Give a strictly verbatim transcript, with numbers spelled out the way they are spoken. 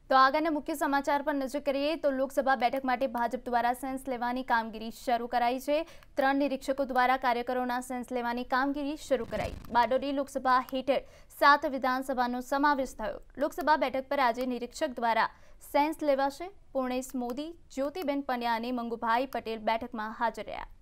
તો આગળના મુખ્ય સમાચાર પર નજર કરીએ તો લોકસભા બેઠક માટે ભાજપ દ્વારા સેન્સ લેવાની કામગીરી શરૂ કરાઈ છે। ત્રણ નિરીક્ષકો દ્વારા કાર્યકરોના સેન્સ લેવાની કામગીરી શરૂ કરાઈ। બારડોલી લોકસભા હેઠળ સાત વિધાનસભાનો સમાવેશ થયો। લોકસભા બેઠક પર આજે નિરીક્ષક દ્વારા સેન્સ લેવાશે। પૂર્ણેશ મોદી, જ્યોતિબેન પંડ્યા અને મંગુભાઈ પટેલ બેઠકમાં હાજર રહ્યા।